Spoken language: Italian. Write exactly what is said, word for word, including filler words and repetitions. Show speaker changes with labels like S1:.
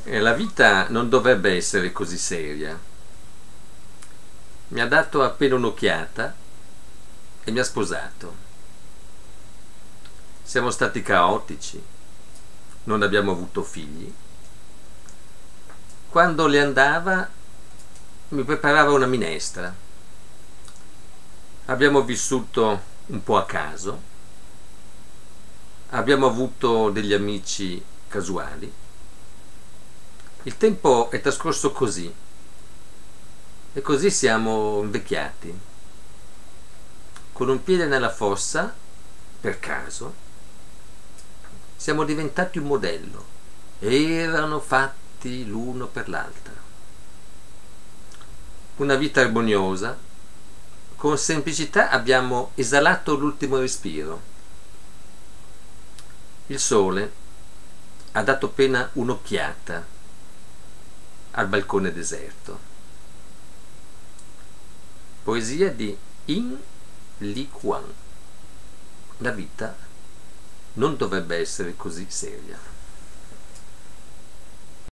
S1: E la vita non dovrebbe essere così seria. Mi ha dato appena un'occhiata e mi ha sposato. Siamo stati caotici, non abbiamo avuto figli. Quando le andava mi preparava una minestra. Abbiamo vissuto un po' a caso, abbiamo avuto degli amici casuali. Il tempo è trascorso così e così siamo invecchiati, con un piede nella fossa, per caso. Siamo diventati un modello, erano fatti l'uno per l'altra. Una vita armoniosa, con semplicità abbiamo esalato l'ultimo respiro. Il sole ha dato appena un'occhiata al balcone deserto. Poesia di In Li Quan. La vita non dovrebbe essere così seria.